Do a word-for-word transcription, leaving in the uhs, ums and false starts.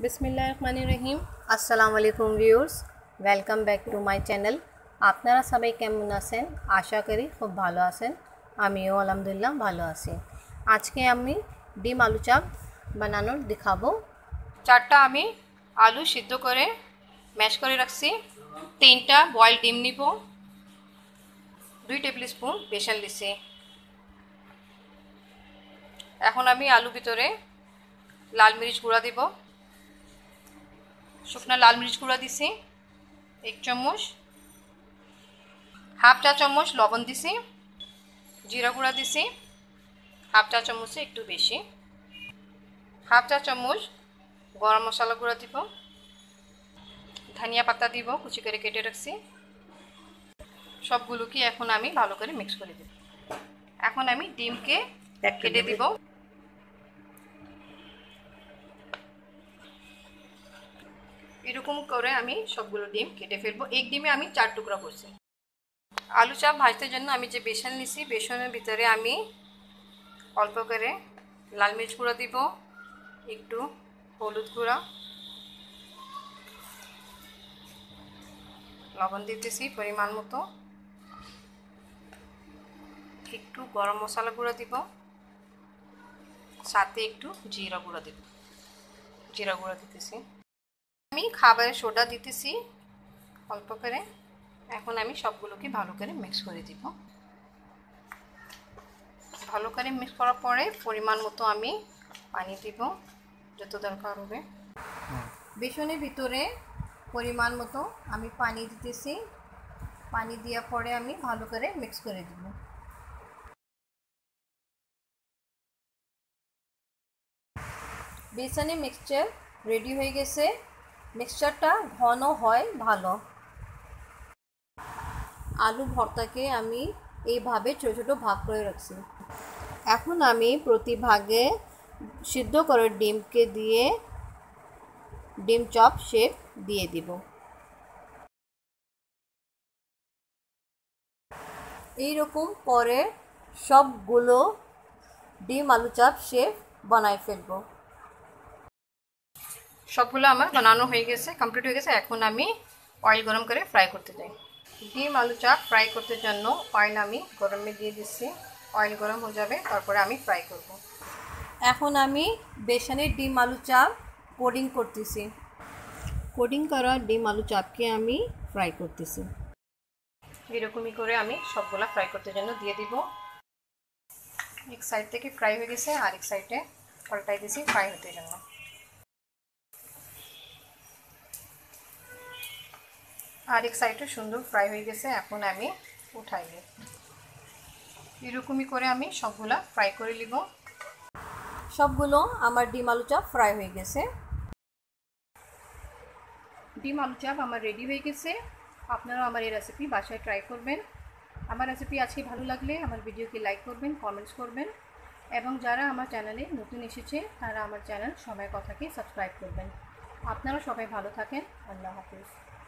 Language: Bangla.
बिस्मिल्लाहिर्रहमानिर्रहीम अस्सलामु आलैकुम viewers welcome back to my channel. আপনারা সবাই কেমন আছেন? আশা করি খুব ভালো আছেন। আমিও আলহামদুলিল্লাহ ভালো আছি। আজকে আমি ডিম আলু চাপ বানানোর দেখাবো। চারটা আমি আলু সিদ্ধ করে ম্যাশ করে রাখছি। তিনটা বয়েল ডিম নিব। দুই টেবিল স্পুন বেসন দিছি। এখন আমি আলু ভিতরে লাল মরিচ গুঁড়া দিব। শুকনা লাল মরিচ গুঁড়া দিছি এক চামচ, হাফ চা চামচ লবণ দিছি, জিরা গুঁড়া দিছি হাফ চা চামচে একটু বেশি, হাফ চা চামচ গরম মশলা গুঁড়া দিব, ধনিয়া পাতা দিব কুচি করে কেটে রাখছি। সবগুলোকে এখন আমি ভালো করে মিক্স করে দেব। এখন আমি ডিমকে কেটে দিব। এরকম করে আমি সবগুলো ডিম কেটে ফেলবো। এক ডিমে আমি চার টুকরা করছি। আলু চাপ ভাজতে জন্য আমি যে বেসন নিছি, বেসনের ভিতরে আমি অল্প করে লাল মির্চ গুঁড়া দিব, একটু হলুদ গুঁড়া, লবণ দিতেছি পরিমাণ মতো, একটু গরম মশলা গুঁড়া দিব, সাথে একটু জিরা গুঁড়া দিব, জিরা গুঁড়া দিতেছি। আমি খাবারের সোডা দিতেছি অল্প করে। এখন আমি সবগুলোকে ভালো করে মিক্স করে দিব। ভালো করে মিক্স করার পরে পরিমাণ মতো আমি পানি দিব যত দরকার হবে। বেসনের ভিতরে পরিমাণ মতো আমি পানি দিতেছি। পানি দেওয়ার পরে আমি ভালো করে মিক্স করে দিব। বেসনের মিক্সচার রেডি হয়ে গেছে। মিক্সচারটা ঘন হয় ভালো। আলু ভর্তাকে আমি এইভাবে ছোটো ছোটো ভাগ করে রাখছি। এখন আমি প্রতি ভাগে সিদ্ধ করে ডিমকে দিয়ে ডিম চপ শেপ দিয়ে দিব। এইরকম করে সবগুলো ডিম আলু চপ শেপ বানাই ফেলবো। সবগুলো আমার বানানো হয়ে গেছে, কমপ্লিট হয়ে গেছে। এখন আমি অয়েল গরম করে ফ্রাই করতে যাই। ডিম আলু চাপ ফ্রাই করতে জন্য অয়েল আমি গরমে দিয়ে দিচ্ছি। অয়েল গরম হয়ে যাবে, তারপরে আমি ফ্রাই করব। এখন আমি বেসনের ডিম আলু চাপ কোডিং করতেছি। কোডিং করা ডিম আলু চাপকে আমি ফ্রাই করতেছি। এরকমই করে আমি সবগুলা ফ্রাই করতে জন্য দিয়ে দিব। এক সাইড থেকে ফ্রাই হয়ে গেছে, আরেক সাইডে পাল্টাই দিছি ফ্রাই হতে জন্য। আরেক সাইডে সুন্দর ফ্রাই হয়ে গেছে। এখন আমি উঠাই নিই। এরকমই করে আমি সবগুলা ফ্রাই করে নিব। সবগুলো আমার ডিম আলু চাপ ফ্রাই হয়ে গেছে। ডিম আলু চাপ আমার রেডি হয়ে গেছে। আপনারাও আমার এই রেসিপি বাসায় ট্রাই করবেন। আমার রেসিপি আজকে ভালো লাগলে আমার ভিডিওকে লাইক করবেন, কমেন্টস করবেন, এবং যারা আমার চ্যানেলে নতুন এসেছে তারা আমার চ্যানেল সময় কথাকে সাবস্ক্রাইব করবেন। আপনারা সবাই ভালো থাকেন। আল্লাহ হাফেজ।